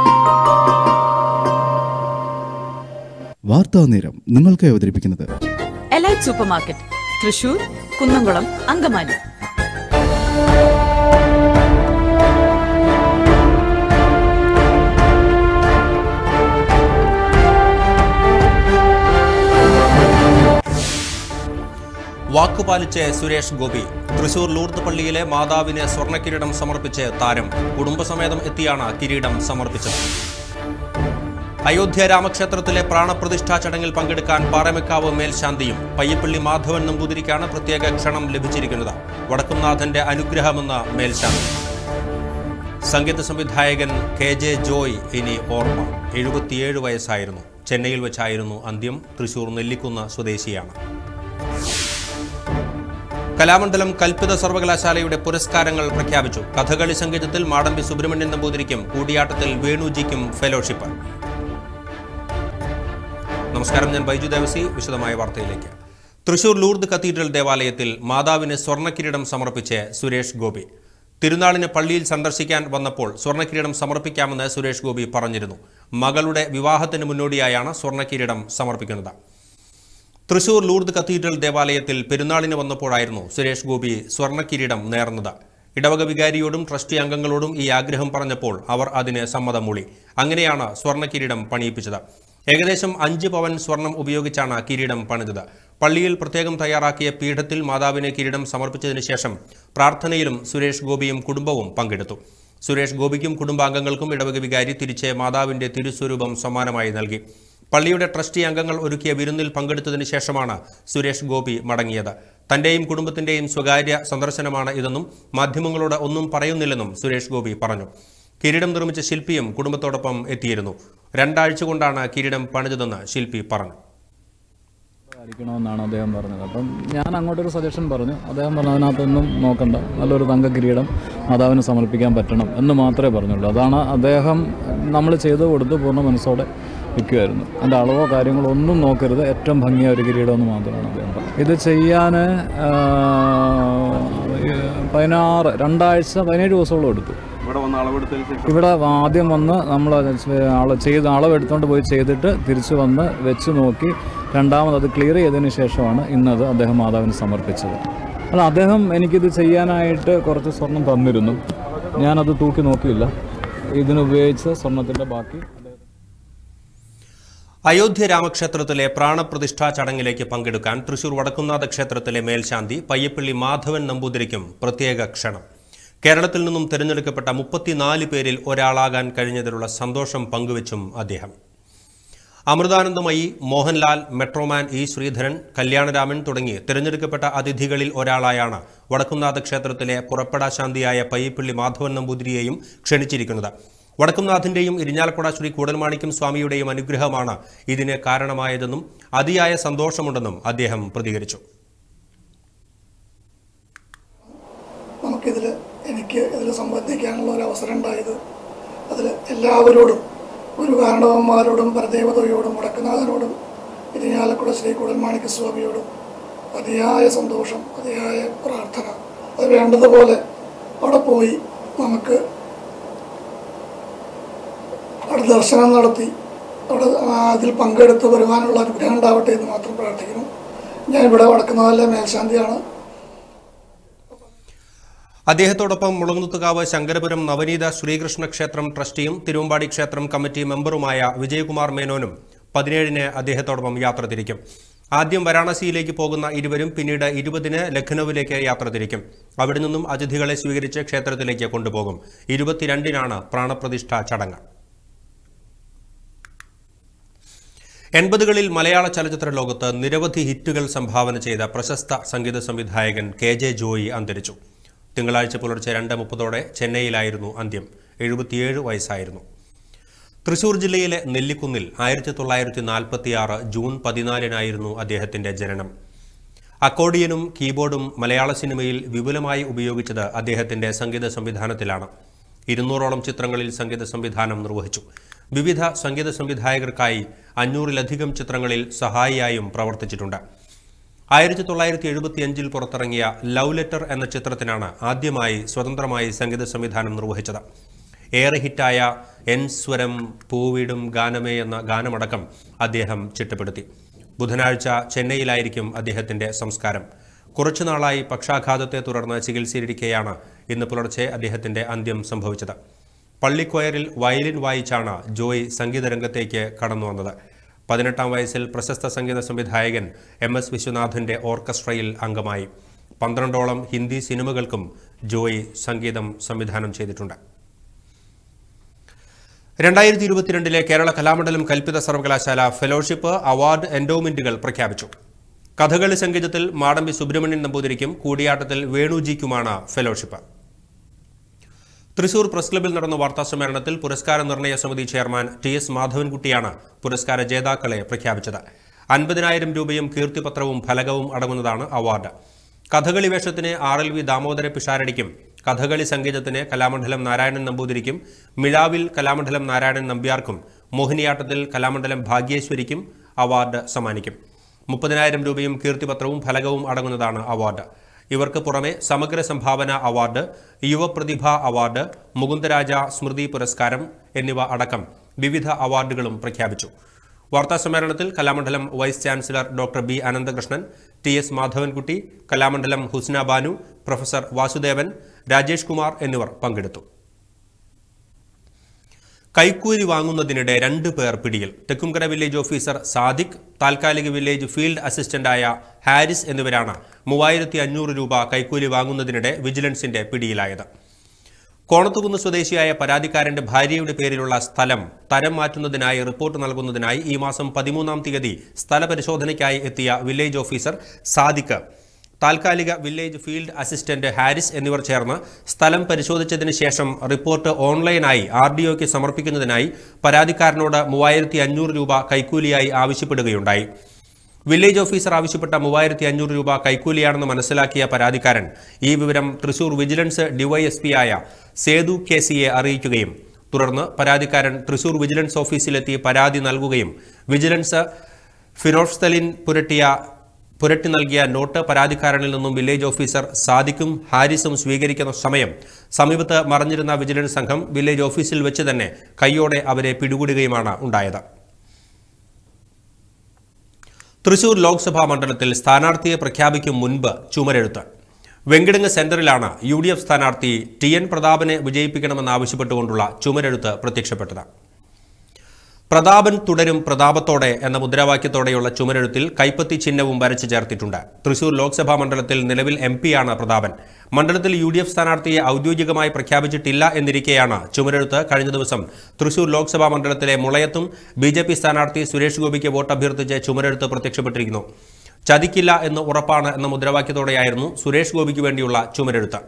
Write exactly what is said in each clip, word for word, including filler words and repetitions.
വാർത്താ നേരം നിങ്ങൾക്ക് അവതരിപ്പിക്കുന്നത് Elite super market, Thrissur, Kunnamkulam, Angamaly. വാക്കുപാലിച്ച് സുരേഷ് ഗോപി. തൃശൂർ ലൂർദ് പള്ളിയിലെ മാതാവിന് സ്വർണ്ണക്കിരീടം സമർപ്പിച്ച് താരം കുടുംബസമേതം എത്തിയാണ് കിരീടം സമർപ്പിച്ചത്. അയോധ്യ രാമക്ഷേത്രത്തിലെ പ്രാണപ്രതിഷ്ഠാ ചടങ്ങിൽ പങ്കെടുക്കാൻ പാറമേക്കാവ് മേൽശാന്തിയും പയ്യപ്പള്ളി മാധവൻ നമ്പൂതിരിക്കാണ് പ്രത്യേക ക്ഷണം ലഭിച്ചിരിക്കുന്നത്. വടക്കുംനാഥന്റെ അനുഗ്രഹമെന്ന മേൽശാന്തി. സംഗീത സംവിധായകൻ കെ ജെ ജോയ് ഇനി ഓർമ്മ. എഴുപത്തിയേഴ് വയസ്സായിരുന്നു. ചെന്നൈയിൽ വെച്ചായിരുന്നു അന്ത്യം. തൃശൂർ നെല്ലിക്കുന്ന് സ്വദേശിയാണ്. കലാമണ്ഡലം കൽപ്പിത സർവകലാശാലയുടെ പുരസ്കാരങ്ങൾ പ്രഖ്യാപിച്ചു. കഥകളി സംഗീതത്തിൽ മാടമ്പി സുബ്രഹ്മണ്യൻ നമ്പൂതിരിക്കും കൂടിയാട്ടത്തിൽ വേണുജിക്കും ഫെലോഷിപ്പ്. നമസ്കാരം, ഞാൻ ബൈജു ദേവസി. വിശദമായ വാർത്തയിലേക്ക്. തൃശൂർ ലൂർദ് കത്തീഡ്രൽ ദേവാലയത്തിൽ മാതാവിന് സ്വർണ്ണക്കിരീടം സമർപ്പിച്ച് സുരേഷ് ഗോപി. തിരുനാളിന് പള്ളിയിൽ സന്ദർശിക്കാൻ വന്നപ്പോൾ സ്വർണ്ണക്കിരീടം സമർപ്പിക്കാമെന്ന് സുരേഷ് ഗോപി പറഞ്ഞിരുന്നു. മകളുടെ വിവാഹത്തിന് മുന്നോടിയായാണ് സ്വർണ്ണക്കിരീടം സമർപ്പിക്കുന്നത്. തൃശൂർ ലൂർദ് കത്തീഡ്രൽ ദേവാലയത്തിൽ പെരുന്നാളിന് വന്നപ്പോഴായിരുന്നു സുരേഷ് ഗോപി സ്വർണ്ണക്കിരീടം നേർന്നത്. ഇടവക വികാരിയോടും ട്രസ്റ്റി അംഗങ്ങളോടും ഈ ആഗ്രഹം പറഞ്ഞപ്പോൾ അവർ അതിന് സമ്മതം മൂളി. അങ്ങനെയാണ് സ്വർണ്ണക്കിരീടം പണിയിപ്പിച്ചത്. ഏകദേശം അഞ്ച് പവൻ സ്വർണം ഉപയോഗിച്ചാണ് കിരീടം പണിതത്. പള്ളിയിൽ പ്രത്യേകം തയ്യാറാക്കിയ പീഠത്തിൽ മാതാവിന് കിരീടം സമർപ്പിച്ചതിന് ശേഷം പ്രാർത്ഥനയിലും സുരേഷ് ഗോപിയും കുടുംബവും പങ്കെടുത്തു. സുരേഷ് ഗോപിക്കും കുടുംബാംഗങ്ങൾക്കും ഇടവക വികാരി തിരിച്ച് മാതാവിന്റെ തിരുസ്വരൂപം സമ്മാനമായി നൽകി. പള്ളിയുടെ ട്രസ്റ്റി അംഗങ്ങൾ ഒരുക്കിയ വിരുന്നിൽ പങ്കെടുത്തതിന് ശേഷമാണ് സുരേഷ് ഗോപി മടങ്ങിയത്. തന്റെയും കുടുംബത്തിന്റെയും സ്വകാര്യ സന്ദർശനമാണ് ഇതെന്നും മാധ്യമങ്ങളോട് ഒന്നും പറയുന്നില്ലെന്നും സുരേഷ് ഗോപി പറഞ്ഞു. കിരീടം നിർമ്മിച്ച ശില്പിയും കുടുംബത്തോടൊപ്പം എത്തിയിരുന്നു. രണ്ടാഴ്ച കൊണ്ടാണ് കിരീടം പണിതതെന്ന് ശില്പി പറഞ്ഞു. ാണ് അദ്ദേഹം പറഞ്ഞത്. അപ്പം ഞാൻ അങ്ങോട്ടൊരു സജഷൻ പറഞ്ഞു. അദ്ദേഹം പറഞ്ഞു അതിനകത്തൊന്നും നോക്കണ്ട, നല്ലൊരു തങ്ക കിരീടം മാതാവിന് സമർപ്പിക്കാൻ പറ്റണം എന്ന് മാത്രമേ പറഞ്ഞുള്ളൂ. അതാണ് അദ്ദേഹം നമ്മൾ ചെയ്തു കൊടുത്ത് പൂർണ്ണ മനസ്സോടെ വയ്ക്കുമായിരുന്നു. അതിൻ്റെ അളവോ കാര്യങ്ങളോ ഒന്നും നോക്കരുത്, ഏറ്റവും ഭംഗിയായ ഒരു കിരീടമെന്ന് മാത്രമാണ് അദ്ദേഹം പറഞ്ഞത്. ഇത് ചെയ്യാൻ പതിനാറ് രണ്ടാഴ്ച പതിനേഴ് ദിവസത്തോളം എടുത്തു. ഇവിടെ ആദ്യം വന്ന് നമ്മൾ ആൾ ചെയ്ത് അളവെടുത്തുകൊണ്ട് പോയി ചെയ്തിട്ട് തിരിച്ചു വന്ന് വെച്ച് നോക്കി രണ്ടാമത് അത് ക്ലിയർ ചെയ്തതിന് ശേഷമാണ് ഇന്നത് അദ്ദേഹം മാതാവിന് സമർപ്പിച്ചത്. അല്ല, അദ്ദേഹം എനിക്കിത് ചെയ്യാനായിട്ട് കുറച്ച് സ്വർണം തന്നിരുന്നു. ഞാനത് തൂക്കി നോക്കിയില്ല. ഇതിനുപയോഗിച്ച സ്വർണത്തിൻ്റെ ബാക്കി. അയോധ്യ രാമക്ഷേത്രത്തിലെ പ്രാണപ്രതിഷ്ഠാ ചടങ്ങിലേക്ക് പങ്കെടുക്കാൻ തൃശൂർ വടക്കുംനാഥ ക്ഷേത്രത്തിലെ മേൽശാന്തി പയ്യപ്പള്ളി മാധവൻ നമ്പൂതിരിക്കും പ്രത്യേക ക്ഷണം. കേരളത്തിൽ നിന്നും തിരഞ്ഞെടുക്കപ്പെട്ട മുപ്പത്തിനാല് പേരിൽ ഒരാളാകാൻ കഴിഞ്ഞതിലുള്ള സന്തോഷം പങ്കുവച്ചും അദ്ദേഹം. അമൃതാനന്ദമയി, മോഹൻലാൽ, മെട്രോമാൻ ഇ ശ്രീധരൻ, കല്യാണരാമൻ തുടങ്ങി തിരഞ്ഞെടുക്കപ്പെട്ട അതിഥികളിൽ ഒരാളായാണ് വടക്കുംനാഥ ക്ഷേത്രത്തിലെ പുറപ്പെടാശാന്തിയായ പയ്യപ്പള്ളി മാധവൻ നമ്പൂതിരിയെയും ക്ഷണിച്ചിരിക്കുന്നത്. വടക്കുംനാഥിന്റെയും ഇരിഞ്ഞാലക്കുട ശ്രീ കൂടൽമാണിക്യം സ്വാമിയുടെയും അനുഗ്രഹമാണ് ഇതിന് കാരണമായതെന്നും അതിയായ സന്തോഷമുണ്ടെന്നും അദ്ദേഹം പ്രതികരിച്ചു. നമുക്കിതിൽ എനിക്ക് ഇതിൽ സംബന്ധിക്കാനുള്ള ഒരു അവസരം ഉണ്ടായത് അതിൽ എല്ലാവരോടും, ഒരു കാരണവന്മാരോടും പരദേവതയോടും വടക്കുനാഥനോടും ഇരിഞ്ഞാലക്കുട ശ്രീ കൂടൽമാണിക്യ സ്വാമിയോടും അതിയായ സന്തോഷം, അതിയായ പ്രാർത്ഥന. അത് വേണ്ടതുപോലെ അവിടെ പോയി നമുക്ക് അവിടെ ദർശനം നടത്തി അവിടെ അതിൽ പങ്കെടുത്ത് വരുവാനുള്ള അനുഗ്രഹം ഉണ്ടാവട്ടെ എന്ന് മാത്രം പ്രാർത്ഥിക്കുന്നു. ഞാൻ ഇവിടെ വടക്കുന്നാഥിലെ മേൽശാന്തിയാണ്. അദ്ദേഹത്തോടൊപ്പം മുളങ്ങുത്തുകാവ് ശങ്കരപുരം നവനീത ശ്രീകൃഷ്ണ ക്ഷേത്രം ട്രസ്റ്റിയും തിരുവമ്പാടി ക്ഷേത്രം കമ്മിറ്റി മെമ്പറുമായ വിജയകുമാർ മേനോനും പതിനേഴിന് അദ്ദേഹത്തോടൊപ്പം യാത്ര തിരിക്കും. ആദ്യം വാരാണസിയിലേക്ക് പോകുന്ന ഇരുവരും പിന്നീട് ഇരുപതിന് ലഖ്നൌവിലേക്ക് യാത്ര തിരിക്കും. അവിടെ നിന്നും അതിഥികളെ സ്വീകരിച്ച് ക്ഷേത്രത്തിലേക്ക് കൊണ്ടുപോകും. ഇരുപത്തിരണ്ടിനാണ് പ്രാണപ്രതിഷ്ഠാ ചടങ്ങ്. എൺപതുകളിൽ മലയാള ചലച്ചിത്ര ലോകത്ത് നിരവധി ഹിറ്റുകൾ സംഭാവന ചെയ്ത പ്രശസ്ത സംഗീത സംവിധായകൻ കെ ജെ ജോയി അന്തരിച്ചു. തിങ്കളാഴ്ച പുലർച്ചെ രണ്ട് മുപ്പതോടെ ചെന്നൈയിലായിരുന്നു അന്ത്യം. എഴുപത്തിയേഴ് വയസ്സായിരുന്നു. തൃശൂർ ജില്ലയിലെ നെല്ലിക്കുന്നിൽ ആയിരത്തി തൊള്ളായിരത്തി നാൽപ്പത്തി ആറ് ജൂൺ പതിനാലിനായിരുന്നു അദ്ദേഹത്തിന്റെ ജനനം. അക്കോർഡിയനും കീബോർഡും മലയാള സിനിമയിൽ വിപുലമായി ഉപയോഗിച്ചത് അദ്ദേഹത്തിന്റെ സംഗീത സംവിധാനത്തിലാണ്. ഇരുന്നൂറോളം ചിത്രങ്ങളിൽ സംഗീത സംവിധാനം നിർവഹിച്ചു. വിവിധ സംഗീത സംവിധായകർക്കായി അഞ്ഞൂറിലധികം ചിത്രങ്ങളിൽ സഹായിയായും പ്രവർത്തിച്ചിട്ടുണ്ട്. ആയിരത്തി തൊള്ളായിരത്തി എഴുപത്തിയഞ്ചിൽ പുറത്തിറങ്ങിയ ലവ് ലെറ്റർ എന്ന ചിത്രത്തിനാണ് ആദ്യമായി സ്വതന്ത്രമായി സംഗീത സംവിധാനം നിർവഹിച്ചത്. ഏറെ ഹിറ്റായ എൻ സ്വരം പൂവിടും ഗാനമേ എന്ന ഗാനമടക്കം അദ്ദേഹം ചിട്ടപ്പെടുത്തി. ബുധനാഴ്ച ചെന്നൈയിലായിരിക്കും അദ്ദേഹത്തിന്റെ സംസ്കാരം. കുറച്ചുനാളായി പക്ഷാഘാതത്തെ തുടർന്ന് ചികിത്സയിലിരിക്കെയാണ് ഇന്ന് പുലർച്ചെ അദ്ദേഹത്തിന്റെ അന്ത്യം സംഭവിച്ചത്. പള്ളിക്കൊയറിൽ വയലിൻ വായിച്ചാണ് ജോയ് സംഗീതരംഗത്തേക്ക് കടന്നു വന്നത്. പതിനെട്ടാം വയസ്സിൽ പ്രശസ്ത സംഗീത സംവിധായകൻ എം എസ് വിശ്വനാഥിന്റെ ഓർക്കസ്ട്രയിൽ അംഗമായി. പന്ത്രണ്ടോളം ഹിന്ദി സിനിമകൾക്കും ജോയ് സംഗീതം സംവിധാനം ചെയ്തിട്ടുണ്ട്. രണ്ടായിരത്തി ഇരുപത്തിരണ്ടിലെ കേരള കലാമണ്ഡലം കൽപ്പിത സർവകലാശാല ഫെലോഷിപ്പ് അവാർഡ് എൻഡോമെന്റുകൾ പ്രഖ്യാപിച്ചു. കഥകളി സംഗീതത്തിൽ മാടമ്പി സുബ്രഹ്മണ്യൻ നമ്പൂതിരിക്കും കൂടിയാട്ടത്തിൽ വേണുജിക്കുമാണ് ഫെലോഷിപ്പ്. തൃശൂർ പ്രസ് ക്ലബ്ബിൽ നടന്ന വാർത്താസമ്മേളനത്തിൽ പുരസ്കാര നിർണയ സമിതി ചെയർമാൻ ടി എസ് മാധവൻകുട്ടിയാണ് പുരസ്കാര ജേതാക്കളെ പ്രഖ്യാപിച്ചത്. അൻപതിനായിരം രൂപയും കീർത്തിപത്രവും ഫലകവും അടങ്ങുന്നതാണ് അവാർഡ്. കഥകളി വേഷത്തിന് ആർ എൽ വി ദാമോദര പിഷാരടിക്കും, കഥകളി സംഗീതത്തിന് കലാമണ്ഡലം നാരായണൻ നമ്പൂതിരിക്കും, മിഴാവിൽ കലാമണ്ഡലം നാരായണൻ നമ്പ്യാർക്കും, മോഹിനിയാട്ടത്തിൽ കലാമണ്ഡലം ഭാഗ്യേശ്വരിക്കും അവാർഡ് സമ്മാനിക്കും. മുപ്പതിനായിരം രൂപയും കീർത്തിപത്രവും ഫലകവും അടങ്ങുന്നതാണ് അവാർഡ്. ഇവർക്ക് പുറമെ സമഗ്ര സംഭാവന അവാർഡ്, യുവപ്രതിഭ അവാർഡ്, മുകുന്ദരാജ സ്മൃതി പുരസ്കാരം എന്നിവ അടക്കം വിവിധ അവാർഡുകളും പ്രഖ്യാപിച്ചു. വാർത്താസമ്മേളനത്തിൽ Kalamandalam vice chancellor doctor B Ananthakrishnan, T S Madhavankutty, Kalamandalam Husna Banu, professor Vasudevan, Rajesh Kumar എന്നിവർ പങ്കെടുത്തു. കൈക്കൂലി വാങ്ങുന്നതിനിടെ രണ്ടു പേർ പിടിയിൽ. തെക്കുംകര വില്ലേജ് ഓഫീസർ സാദിഖ്, താൽക്കാലിക വില്ലേജ് ഫീൽഡ് അസിസ്റ്റന്റായ ഹാരിസ് എന്നിവരാണ് മൂവായിരത്തി അഞ്ഞൂറ് രൂപ കൈക്കൂലി വാങ്ങുന്നതിനിടെ വിജിലൻസിന്റെ പിടിയിലായത്. കോണത്തുകുന്ന് സ്വദേശിയായ പരാതിക്കാരന്റെ ഭാര്യയുടെ പേരിലുള്ള സ്ഥലം തരം മാറ്റുന്നതിനായി റിപ്പോർട്ട് നൽകുന്നതിനായി ഈ മാസം പതിമൂന്നാം തീയതി സ്ഥലപരിശോധനയ്ക്കായി എത്തിയ വില്ലേജ് ഓഫീസർ സാദിഖ്, താൽക്കാലിക വില്ലേജ് ഫീൽഡ് അസിസ്റ്റന്റ് ഹാരിസ് എന്നിവർ ചേർന്ന് സ്ഥലം പരിശോധിച്ചതിന് ശേഷം റിപ്പോർട്ട് ഓൺലൈനായി ആർ ഡി ഒക്ക് സമർപ്പിക്കുന്നതിനായി പരാതിക്കാരനോട് മൂവായിരത്തി അഞ്ഞൂറ് രൂപ കൈക്കൂലിയായി ആവശ്യപ്പെടുകയുണ്ടായി. വില്ലേജ് ഓഫീസർ ആവശ്യപ്പെട്ട മൂവായിരത്തി അഞ്ഞൂറ് രൂപ കൈക്കൂലിയാണെന്ന് മനസ്സിലാക്കിയ പരാതിക്കാരൻ ഈ വിവരം തൃശൂർ വിജിലൻസ് ഡിവൈഎസ്പി ആയ സേതു കെ സിയെ അറിയിക്കുകയും തുടർന്ന് പരാതിക്കാരൻ തൃശൂർ വിജിലൻസ് ഓഫീസിലെത്തി പരാതി നൽകുകയും വിജിലൻസ് ഫിറോസ്തലിൻ പുരട്ടിയ പുരട്ടി നൽകിയ നോട്ട് പരാതിക്കാരനിൽ നിന്നും വില്ലേജ് ഓഫീസർ സാദിഖും ഹാരിസും സ്വീകരിക്കുന്ന സമയം സമീപത്ത് മറഞ്ഞിരുന്ന വിജിലൻസ് സംഘം വില്ലേജ് ഓഫീസിൽ വെച്ച് തന്നെ കൈയോടെ അവരെ പിടികൂടുകയുമാണ് ഉണ്ടായത്. തൃശൂർ ലോക്സഭാ മണ്ഡലത്തിൽ സ്ഥാനാർത്ഥിയെ പ്രഖ്യാപിക്കും മുൻപ് ചുമരെഴുത്ത്. വെങ്കിടങ്ങ് സെന്ററിലാണ് യു ഡി എഫ് സ്ഥാനാർത്ഥി ടി എൻ പ്രതാപനെ വിജയിപ്പിക്കണമെന്നാവശ്യപ്പെട്ടുകൊണ്ടുള്ള ചുമരെഴുത്ത് പ്രത്യക്ഷപ്പെട്ടത്. പ്രതാപൻ തുടരും പ്രതാപത്തോടെ എന്ന മുദ്രാവാക്യത്തോടെയുള്ള ചുമരെഴുത്തിൽ കൈപ്പത്തി ചിഹ്നവും വരച്ചു ചേർത്തിട്ടുണ്ട്. തൃശൂർ ലോക്സഭാ മണ്ഡലത്തിൽ നിലവിൽ എം പിയാണ് പ്രതാപൻ. മണ്ഡലത്തിൽ യു ഡി എഫ് സ്ഥാനാർത്ഥിയെ ഔദ്യോഗികമായി പ്രഖ്യാപിച്ചിട്ടില്ല എന്നിരിക്കെയാണ് ചുമരെഴുത്ത് കഴിഞ്ഞ ദിവസം തൃശൂർ ലോക്സഭാ മണ്ഡലത്തിലെ മുളയത്തും ബി ജെ പി സ്ഥാനാർത്ഥി സുരേഷ് ഗോപിക്ക് വോട്ട് അഭ്യർത്ഥിച്ച് ചുമരെഴുത്ത് പ്രത്യക്ഷപ്പെട്ടിരിക്കുന്നു. ചതിക്കില്ല എന്ന് ഉറപ്പാണ് എന്ന മുദ്രാവാക്യത്തോടെയായിരുന്നു സുരേഷ് ഗോപിക്ക് വേണ്ടിയുള്ള ചുമരെഴുത്ത്.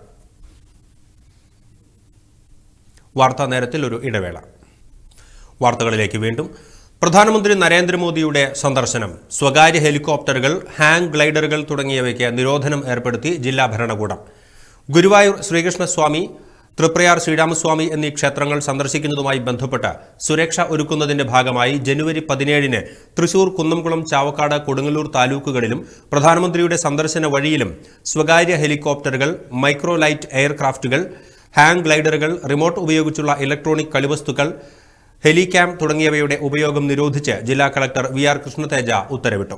വാർത്താ നേരത്തിൽ ഒരു ഇടവേള. വാർത്തകളിലേക്ക് വീണ്ടും. പ്രധാനമന്ത്രി നരേന്ദ്രമോദിയുടെ സന്ദർശനം. സ്വകാര്യ ഹെലികോപ്റ്ററുകൾ, ഹാങ് ഗ്ലൈഡറുകൾ തുടങ്ങിയവയ്ക്ക് നിരോധനം ഏർപ്പെടുത്തി ജില്ലാ ഭരണകൂടം. ഗുരുവായൂർ ശ്രീകൃഷ്ണസ്വാമി, തൃപ്രയാർ ശ്രീരാമസ്വാമി എന്നീ ക്ഷേത്രങ്ങൾ സന്ദർശിക്കുന്നതുമായി ബന്ധപ്പെട്ട് സുരക്ഷ ഒരുക്കുന്നതിന്റെ ഭാഗമായി ജനുവരി പതിനേഴിന് തൃശൂർ, കുന്നംകുളം, ചാവക്കാട്, കൊടുങ്ങല്ലൂർ താലൂക്കുകളിലും പ്രധാനമന്ത്രിയുടെ സന്ദർശന വഴിയിലും സ്വകാര്യ ഹെലികോപ്റ്ററുകൾ, മൈക്രോ ലൈറ്റ് എയർക്രാഫ്റ്റുകൾ, ഹാങ് ഗ്ലൈഡറുകൾ, റിമോട്ട് ഉപയോഗിച്ചുള്ള ഇലക്ട്രോണിക് കളിവസ്തുക്കൾ, ഹെലിക്യാം തുടങ്ങിയവയുടെ ഉപയോഗം നിരോധിച്ച് ജില്ലാ കളക്ടർ വി ആർ കൃഷ്ണതേജ ഉത്തരവിട്ടു.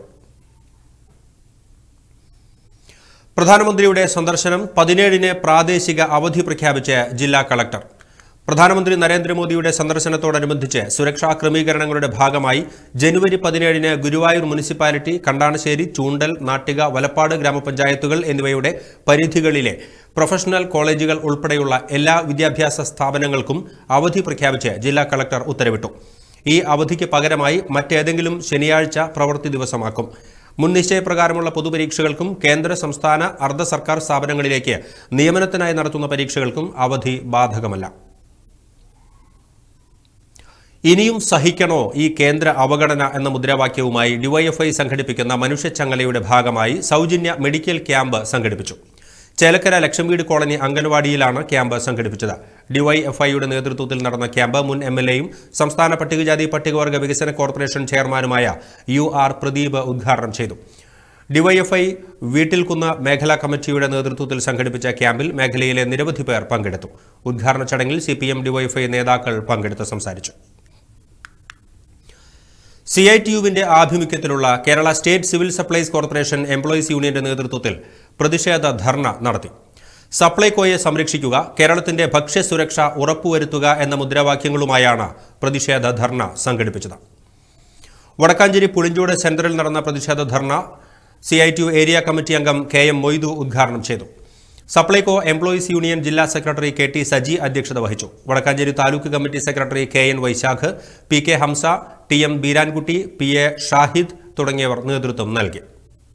പ്രധാനമന്ത്രിയുടെ സന്ദർശനം പതിനേഴിന് പ്രാദേശിക അവധി പ്രഖ്യാപിച്ച് ജില്ലാ കളക്ടർ. പ്രധാനമന്ത്രി നരേന്ദ്രമോദിയുടെ സന്ദർശനത്തോടനുബന്ധിച്ച് സുരക്ഷാ ക്രമീകരണങ്ങളുടെ ഭാഗമായി ജനുവരി പതിനേഴിന് ഗുരുവായൂർ മുനിസിപ്പാലിറ്റി, കണ്ടാണശ്ശേരി, ചൂണ്ടൽ, നാട്ടിക, വലപ്പാട് ഗ്രാമപഞ്ചായത്തുകൾ എന്നിവയുടെ പരിധികളിലെ പ്രൊഫഷണൽ കോളേജുകൾ ഉൾപ്പെടെയുള്ള എല്ലാ വിദ്യാഭ്യാസ സ്ഥാപനങ്ങൾക്കും അവധി പ്രഖ്യാപിച്ച് ജില്ലാ കളക്ടർ ഉത്തരവിട്ടു. ഈ അവധിക്ക് പകരമായി മറ്റേതെങ്കിലും ശനിയാഴ്ച പ്രവൃത്തി ദിവസമാക്കും. മുൻ നിശ്ചയപ്രകാരമുള്ള പൊതുപരീക്ഷകൾക്കും കേന്ദ്ര, സംസ്ഥാന, അർദ്ധ സർക്കാർ സ്ഥാപനങ്ങളിലേക്ക് നിയമനത്തിനായി നടത്തുന്ന പരീക്ഷകൾക്കും അവധി ബാധകമല്ല. ഇനിയും സഹിക്കണോ ഈ കേന്ദ്ര അവഗണന എന്ന മുദ്രാവാക്യവുമായി ഡിവൈഎഫ്ഐ സംഘടിപ്പിക്കുന്ന മനുഷ്യച്ചങ്ങലയുടെ ഭാഗമായി സൗജന്യ മെഡിക്കൽ ക്യാമ്പ് സംഘടിപ്പിച്ചു. ചേലക്കര ലക്ഷംവീട് കോളനി അംഗൻവാടിയിലാണ് ക്യാമ്പ് സംഘടിപ്പിച്ചത്. ഡിവൈഎഫ്ഐയുടെ നേതൃത്വത്തിൽ നടന്ന ക്യാമ്പ് മുൻ എം എൽ എയും സംസ്ഥാന പട്ടികജാതി പട്ടികവർഗ വികസന കോർപ്പറേഷൻ ചെയർമാനുമായ യു ആർ പ്രദീപ് ഉദ്ഘാടനം ചെയ്തു. ഡിവൈഎഫ്ഐ വീട്ടിൽകുന്ന് മേഖലാ കമ്മിറ്റിയുടെ നേതൃത്വത്തിൽ സംഘടിപ്പിച്ച ക്യാമ്പിൽ മേഖലയിലെ നിരവധി പേർ പങ്കെടുത്തു. ഉദ്ഘാടന ചടങ്ങിൽ സി പി എം ഡിവൈഎഫ്ഐ നേതാക്കൾ പങ്കെടുത്ത് സംസാരിച്ചു. സി ഐ ടി യുവിന്റെ ആഭിമുഖ്യത്തിലുള്ള Kerala state civil supplies corporation employees യൂണിയന്റെ നേതൃത്വത്തിൽ പ്രതിഷേധ ധർണ നടത്തി. സപ്ലൈകോയെ സംരക്ഷിക്കുക, കേരളത്തിന്റെ ഭക്ഷ്യസുരക്ഷ ഉറപ്പുവരുത്തുക എന്ന മുദ്രാവാക്യങ്ങളുമായാണ് പ്രതിഷേധ ധർണ സംഘടിപ്പിച്ചത്. വടക്കാഞ്ചേരി പുളിഞ്ചോട് സെന്ററിൽ നടന്ന പ്രതിഷേധ ധർണ C I T U area committee അംഗം കെ എം മൊയ്തു ഉദ്ഘാടനം ചെയ്തു. സപ്ലൈകോ എംപ്ലോയീസ് യൂണിയൻ ജില്ലാ സെക്രട്ടറി കെ ടി സജി അധ്യക്ഷത വഹിച്ചു. Vadakkanchery taluk committee secretary K N Vaishakh, P K Hamsa, T M Beerankutty, P A Shahid തുടങ്ങിയവർ നേതൃത്വം നൽകി.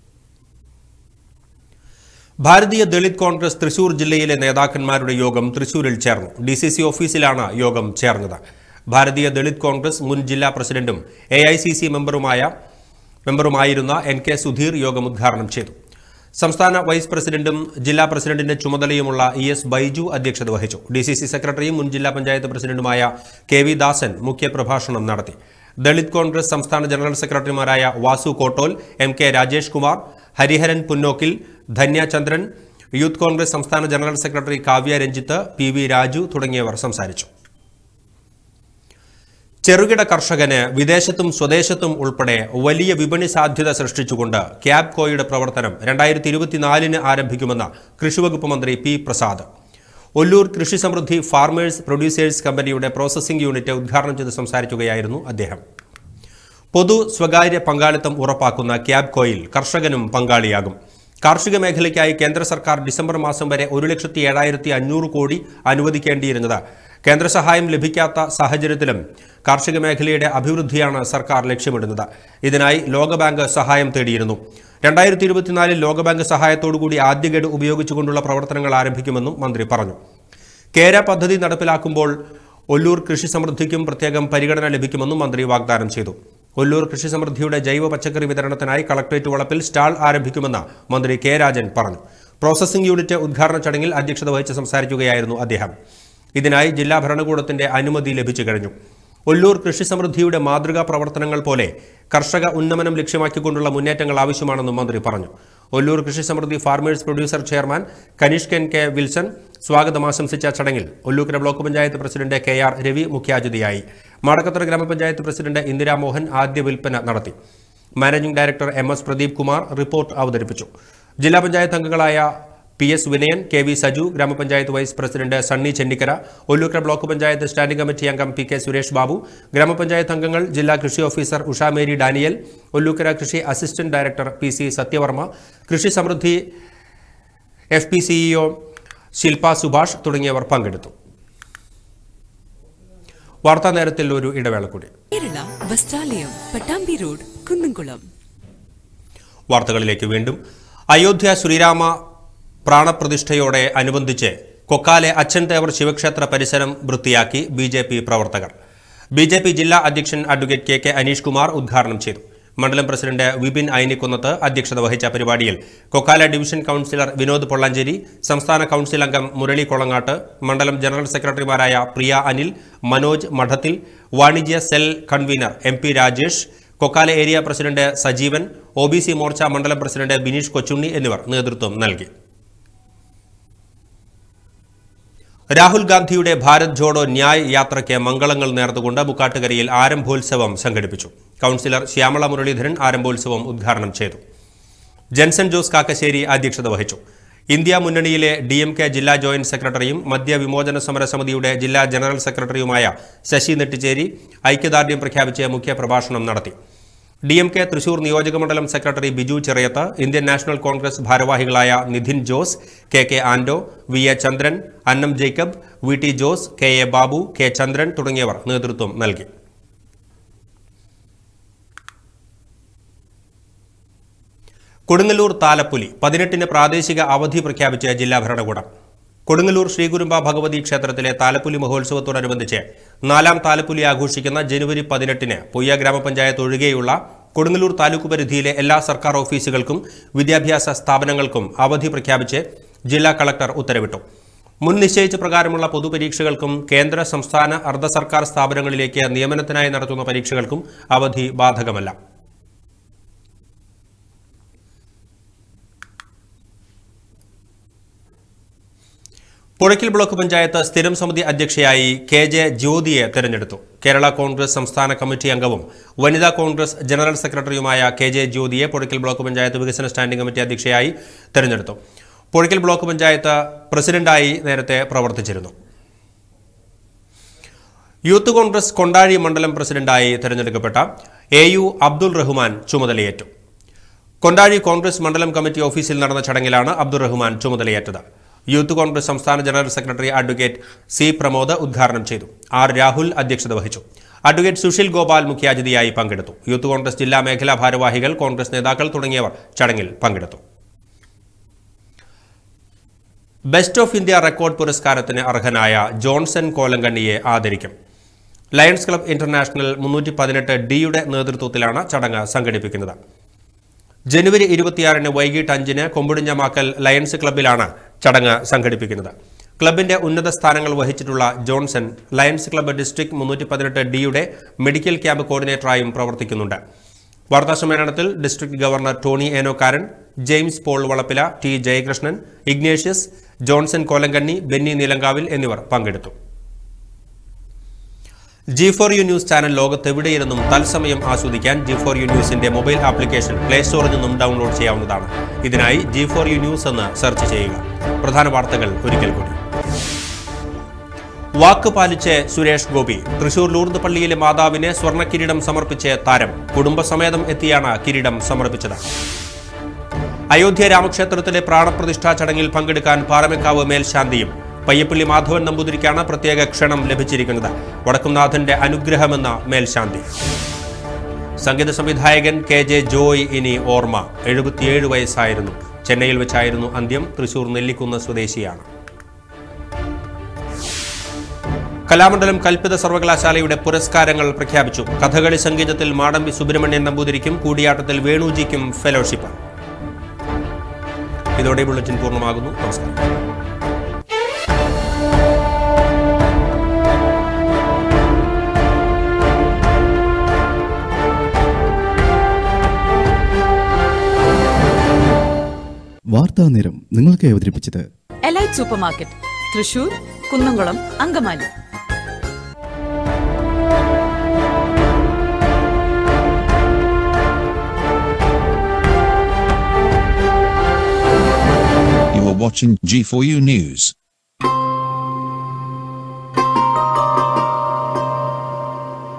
ഭാരതീയ ദളിത് കോൺഗ്രസ് തൃശൂർ ജില്ലയിലെ നേതാക്കന്മാരുടെ യോഗം തൃശൂരിൽ ചേർന്നു. ഡി സി സി ഓഫീസിലാണ് യോഗം ചേർന്നത്. ഭാരതീയ ദളിത് കോൺഗ്രസ് മുൻ ജില്ലാ പ്രസിഡന്റും എ ഐ സി സി മെമ്പറുമായ മെമ്പറുമായിരുന്ന എൻ കെ സുധീർ യോഗം ഉദ്ഘാടനം ചെയ്തു. സംസ്ഥാന വൈസ് പ്രസിഡന്റും ജില്ലാ പ്രസിഡന്റിന്റെ ചുമതലയുമുള്ള ഇ എസ് ബൈജു അധ്യക്ഷത വഹിച്ചു. ഡി സി സി സെക്രട്ടറിയും മുൻ ജില്ലാ പഞ്ചായത്ത് പ്രസിഡന്റുമായ കെ വി ദാസൻ മുഖ്യപ്രഭാഷണം നടത്തി. ദളിത് കോൺഗ്രസ് സംസ്ഥാന ജനറൽ സെക്രട്ടറിമാരായ Vasu Kottol, M K Rajesh Kumar, Hariharan Punnokkil, Dhanya Chandran, youth Congress സംസ്ഥാന general secretary Kavya Ranjith, P V Raju തുടങ്ങിയവർ സംസാരിച്ചു. ചെറുകിട കർഷകന് വിദേശത്തും സ്വദേശത്തും ഉൾപ്പെടെ വലിയ വിപണി സാധ്യത സൃഷ്ടിച്ചുകൊണ്ട് ക്യാബ്കോയുടെ പ്രവർത്തനം രണ്ടായിരത്തി ഇരുപത്തിനാലിന് ആരംഭിക്കുമെന്ന് കൃഷിവകുപ്പ് മന്ത്രി P Prasad. Ollur Krishi Samruddhi farmers producers കമ്പനിയുടെ പ്രോസസിംഗ് യൂണിറ്റ് ഉദ്ഘാടനം ചെയ്ത് സംസാരിക്കുകയായിരുന്നു അദ്ദേഹം. പൊതു സ്വകാര്യ പങ്കാളിത്തം ഉറപ്പാക്കുന്ന ക്യാബ്കോയിൽ കർഷകനും പങ്കാളിയാകും. കാർഷിക മേഖലയ്ക്കായി കേന്ദ്ര സർക്കാർ ഡിസംബർ മാസം വരെ ഒരു ലക്ഷത്തി ഏഴായിരത്തി അഞ്ഞൂറ് കോടി അനുവദിക്കേണ്ടിയിരുന്നത് കേന്ദ്ര സഹായം ലഭിക്കാത്ത സാഹചര്യത്തിലും കാർഷിക മേഖലയുടെ അഭിവൃദ്ധിയാണ് സർക്കാർ ലക്ഷ്യമിടുന്നത്. ഇതിനായി ലോകബാങ്ക് സഹായം തേടിയിരുന്നു. രണ്ടായിരത്തി ഇരുപത്തിനാലിൽ ലോകബാങ്ക് സഹായത്തോടുകൂടി ആദ്യ ഗഡു ഉപയോഗിച്ചുകൊണ്ടുള്ള പ്രവർത്തനങ്ങൾ ആരംഭിക്കുമെന്നും മന്ത്രി പറഞ്ഞു. കേര പദ്ധതി നടപ്പിലാക്കുമ്പോൾ ഒല്ലൂർ കൃഷി സമൃദ്ധിക്കും പ്രത്യേകം പരിഗണന ലഭിക്കുമെന്നും മന്ത്രി വാഗ്ദാനം ചെയ്തു. ഒല്ലൂർ കൃഷി സമൃദ്ധിയുടെ ജൈവ പച്ചക്കറി വിതരണത്തിനായി കളക്ടറേറ്റ് വളപ്പിൽ സ്റ്റാൾ ആരംഭിക്കുമെന്ന് മന്ത്രി കെ രാജൻ പറഞ്ഞു. പ്രോസസിംഗ് യൂണിറ്റ് ഉദ്ഘാടന ചടങ്ങിൽ അധ്യക്ഷത വഹിച്ച് സംസാരിക്കുകയായിരുന്നു അദ്ദേഹം. ഇതിനായി ജില്ലാ ഭരണകൂടത്തിന്റെ അനുമതി ലഭിച്ചു കഴിഞ്ഞു. ഒല്ലൂർ കൃഷി സമൃദ്ധിയുടെ മാതൃകാ പ്രവർത്തനങ്ങൾ പോലെ കർഷക ഉന്നമനം ലക്ഷ്യമാക്കിക്കൊണ്ടുള്ള മുന്നേറ്റങ്ങൾ ആവശ്യമാണെന്നും മന്ത്രി പറഞ്ഞു. Ollur Krishi Samruddhi farmers producer chairman Kanishkan K Wilson സ്വാഗതം ആശംസിച്ച ചടങ്ങിൽ Ollukkara block panchayat president K R Ravi മുഖ്യാതിഥിയായി. മാടക്കത്തറ ഗ്രാമപഞ്ചായത്ത് പ്രസിഡന്റ് ഇന്ദിരാമോഹൻ ആദ്യ വിൽപ്പന നടത്തി. Managing director M S Pradeep Kumar report അവതരിപ്പിച്ചു. ജില്ലാ പഞ്ചായത്ത് അംഗങ്ങളായ P S Vinayan, K V Saju, grama panchayat vice president Sunny Chennikkara, Ollukkara block panchayat standing committee അംഗം പി കെ സുരേഷ് ബാബു, ഗ്രാമപഞ്ചായത്ത് അംഗങ്ങൾ ജില്ലാ കൃഷി officer Usha Mary Daniel, Ollukkara കൃഷി assistant director P C Sathyavarma, Krishi Samruddhi F P CEO Shilpa Subhash തുടങ്ങിയവർ പങ്കെടുത്തു. വാർത്താ നേരത്തിൽ ഒരു ഇടവേള കൂടി. കേരള വസ്ത്രാലയം, പട്ടാമ്പി റോഡ്, കുന്നംകുളം. വാർത്തകളിലേക്ക് വീണ്ടും. അയോധ്യ ശ്രീരാമ പ്രാണപ്രതിഷ്ഠയോടെ അനുബന്ധിച്ച് കൊക്കാലെ അച്ഛൻ തേവർ ശിവക്ഷേത്ര പരിസരം വൃത്തിയാക്കി ബി ജെ പി പ്രവർത്തകർ. ബി ജെ പി ജില്ലാ അധ്യക്ഷൻ advocate K K Aneesh Kumar ഉദ്ഘാടനം ചെയ്തു. മണ്ഡലം പ്രസിഡന്റ് വിപിൻ ഐനിക്കുന്നത്ത് അധ്യക്ഷത വഹിച്ച പരിപാടിയിൽ കൊക്കാല ഡിവിഷൻ കൌൺസിലർ വിനോദ് പൊള്ളാഞ്ചേരി, സംസ്ഥാന കൌൺസിൽ അംഗം മുരളി കൊളങ്ങാട്ട്, മണ്ഡലം ജനറൽ സെക്രട്ടറിമാരായ പ്രിയ അനിൽ, മനോജ് മഠത്തിൽ, വാണിജ്യ cell convener M P Rajesh, Kokkala area president Sajeevan, O B C Morcha മണ്ഡലം പ്രസിഡന്റ് ബിനീഷ് കൊച്ചുണ്ണി എന്നിവർ നേതൃത്വം നൽകി. രാഹുൽ ഗാന്ധിയുടെ ഭാരത് ജോഡോ ന്യായ് യാത്രയ്ക്ക് മംഗളങ്ങൾ നേർന്നുകൊണ്ട് മുക്കാട്ടുകരയിൽ ആരംഭോത്സവം സംഘടിപ്പിച്ചു. കൌൺസിലർ ശ്യാമള മുരളീധരൻ ആരംഭോത്സവം ഉദ്ഘാടനം ചെയ്തു. ജൻസൺ ജോസ് കാക്കശ്ശേരി അധ്യക്ഷത വഹിച്ചു. ഇന്ത്യ മുന്നണിയിലെ ഡി എം കെ ജില്ലാ ജോയിന്റ് സെക്രട്ടറിയും മദ്യവിമോചന സമരസമിതിയുടെ ജില്ലാ ജനറൽ സെക്രട്ടറിയുമായ ശശി നെട്ടിച്ചേരി ഐക്യദാർഢ്യം പ്രഖ്യാപിച്ച് മുഖ്യപ്രഭാഷണം നടത്തി. ഡി എം കെ തൃശൂർ നിയോജകമണ്ഡലം secretary Biju Cheriyath, Indian National Congress ഭാരവാഹികളായ Nidhin Jose, K K Ando, V A Chandran, Annam Jacob, V T Jose, K A Babu, K Chandran തുടങ്ങിയവർ നേതൃത്വം നൽകി. കൊടുങ്ങല്ലൂർ താലപ്പൊലി പതിനെട്ടിന് പ്രാദേശിക അവധി പ്രഖ്യാപിച്ച ജില്ലാ ഭരണകൂടം. കൊടുങ്ങല്ലൂർ ശ്രീകുരുമ്പ ഭഗവതി ക്ഷേത്രത്തിലെ താലപ്പൊലി മഹോത്സവത്തോടനുബന്ധിച്ച് നാലാം താലപ്പൊലി ആഘോഷിക്കുന്ന ജനുവരി പതിനെട്ടിന് പൊയ്യ ഗ്രാമപഞ്ചായത്ത് ഒഴികെയുള്ള കൊടുങ്ങല്ലൂർ താലൂക്ക് പരിധിയിലെ എല്ലാ സർക്കാർ ഓഫീസുകൾക്കും വിദ്യാഭ്യാസ സ്ഥാപനങ്ങൾക്കും അവധി പ്രഖ്യാപിച്ച് ജില്ലാ കളക്ടർ ഉത്തരവിട്ടു. മുൻ നിശ്ചയിച്ച പ്രകാരമുള്ള പൊതുപരീക്ഷകൾക്കും കേന്ദ്ര സംസ്ഥാന അർദ്ധ സർക്കാർ സ്ഥാപനങ്ങളിലേക്ക് നിയമനത്തിനായി നടത്തുന്ന പരീക്ഷകൾക്കും അവധി ബാധകമല്ല. പുഴയ്ക്കൽ ബ്ലോക്ക് പഞ്ചായത്ത് സ്ഥിരം സമിതി അധ്യക്ഷയായി കെ ജെ ജ്യോതിയെ തെരഞ്ഞെടുത്തു. കേരള കോൺഗ്രസ് സംസ്ഥാന കമ്മിറ്റി അംഗവും വനിതാ കോൺഗ്രസ് ജനറൽ സെക്രട്ടറിയുമായ കെ ജെ ജ്യോതിയെ പുഴയ്ക്കൽ ബ്ലോക്ക് പഞ്ചായത്ത് വികസന സ്റ്റാൻഡിംഗ് കമ്മിറ്റി അധ്യക്ഷയായി തെരഞ്ഞെടുത്തു. പുഴയ്ക്കൽ ബ്ലോക്ക് പഞ്ചായത്ത് പ്രസിഡന്റായി നേരത്തെ പ്രവർത്തിച്ചിരുന്നു. യൂത്ത് കോൺഗ്രസ് കൊണ്ടാഴി മണ്ഡലം പ്രസിഡന്റായി തെരഞ്ഞെടുക്കപ്പെട്ട എ യു അബ്ദുൾ റഹ്മാൻ ചുമതലയേറ്റു. കൊണ്ടാഴി കോൺഗ്രസ് മണ്ഡലം കമ്മിറ്റി ഓഫീസിൽ നടന്ന ചടങ്ങിലാണ് അബ്ദുൾ റഹ്മാൻ ചുമതലയേറ്റത്. യൂത്ത് കോൺഗ്രസ് സംസ്ഥാന general secretary advocate C Pramod ഉദ്ഘാടനം ചെയ്തു. ആർ രാഹുൽ അധ്യക്ഷത വഹിച്ചു. അഡ്വക്കേറ്റ് സുശീൽ ഗോപാൽ മുഖ്യാതിഥിയായി പങ്കെടുത്തു. യൂത്ത് കോൺഗ്രസ് ജില്ലാ മേഖലാ ഭാരവാഹികൾ, കോൺഗ്രസ് നേതാക്കൾ തുടങ്ങിയവർ ചടങ്ങിൽ പങ്കെടുത്തു. ബെസ്റ്റ് ഓഫ് ഇന്ത്യ റെക്കോർഡ് പുരസ്കാരത്തിന് അർഹനായ ജോൺസൺ കോലങ്കണ്ണിയെ ആദരിക്കും. ലയൺസ് ക്ലബ് ഇന്റർനാഷണൽ മുന്നൂറ്റി പതിനെട്ട് ഡിയുടെ നേതൃത്വത്തിലാണ് ചടങ്ങ് സംഘടിപ്പിക്കുന്നത്. ജനുവരി ഇരുപത്തിയാറിന് വൈകിട്ട് അഞ്ചിന് കൊമ്പുടിഞ്ഞമാക്കൽ ലയൺസ് ക്ലബ്ബിലാണ് ചടങ്ങ് സംഘടിപ്പിക്കുന്നത്. ക്ലബിന്റെ ഉന്നത സ്ഥാനങ്ങൾ വഹിച്ചിട്ടുള്ള ജോൺസൺ ലയൺസ് ക്ലബ്ബ് ഡിസ്ട്രിക്ട് മുന്നൂറ്റി പതിനെട്ട് ഡിയുടെ മെഡിക്കൽ ക്യാമ്പ് കോർഡിനേറ്ററായും പ്രവർത്തിക്കുന്നുണ്ട്. വാർത്താസമ്മേളനത്തിൽ district governor Tony Enokkaran, James Paul Valappila, T Jayakrishnan, Ignatius, Johnson Kolankanni, Benny Neelankavil എന്നിവർ പങ്കെടുത്തു. G four U news channel ലോകത്തെവിടെയിരുന്നും തത്സമയം ആസ്വദിക്കാൻ ജി ഫോർ യു ന്യൂസിന്റെ മൊബൈൽ ആപ്ലിക്കേഷൻ പ്ലേ സ്റ്റോറിൽ നിന്നും ഡൗൺലോഡ് ചെയ്യാവുന്നതാണ്. ഇതിനായി ജി ഫോർ യു ന്യൂസ് എന്ന് സെർച്ച് ചെയ്യുക. പ്രധാന വാർത്തകൾ ഒരിക്കൽ കൂടി. വാക്ക് പാലിച്ച് സുരേഷ് ഗോപി. തൃശൂർ ലൂർദ് പള്ളിയിലെ മാതാവിനെ സ്വർണ്ണ കിരീടം സമർപ്പിച്ച് താരം. കുടുംബസമേതം എത്തിയാണ് കിരീടം സമർപ്പിച്ചത്. അയോധ്യ രാമക്ഷേത്രത്തിലെ പ്രാണപ്രതിഷ്ഠാ ചടങ്ങിൽ പങ്കെടുക്കാൻ പാറമേക്കാവ് മേൽശാന്തിയും. പയ്യപ്പള്ളി മാധവൻ നമ്പൂതിരിക്കാണ് പ്രത്യേക ക്ഷണം ലഭിച്ചിരിക്കുന്നത്. വടക്കുംനാഥന്റെ അനുഗ്രഹമെന്ന മേൽശാന്തി. സംഗീത സംവിധായകൻ കെ ജെ ജോയ് ഇനി ഓർമ്മ. എഴുപത്തിയേഴ് വയസ്സായിരുന്നു. ചെന്നൈയിൽ വെച്ചായിരുന്നു അന്ത്യം. തൃശൂർ നെല്ലിക്കുന്ന് സ്വദേശിയാണ്. കലാമണ്ഡലം കൽപ്പിത സർവകലാശാലയുടെ പുരസ്കാരങ്ങൾ പ്രഖ്യാപിച്ചു. കഥകളി സംഗീതത്തിൽ മാടമ്പി സുബ്രഹ്മണ്യൻ നമ്പൂതിരിക്കും കൂടിയാട്ടത്തിൽ വേണുജിക്കും ഫെലോഷിപ്പ്. ഇതോടെ ബുള്ളറ്റിൻ പൂർണ്ണമാകുന്നു. നമസ്കാരം. വാർത്താ നേരം നിങ്ങൾക്ക് അവതരിപ്പിച്ചത് elite super market, Thrissur, Kunnamkulam, Angamaly. You are watching G four U News.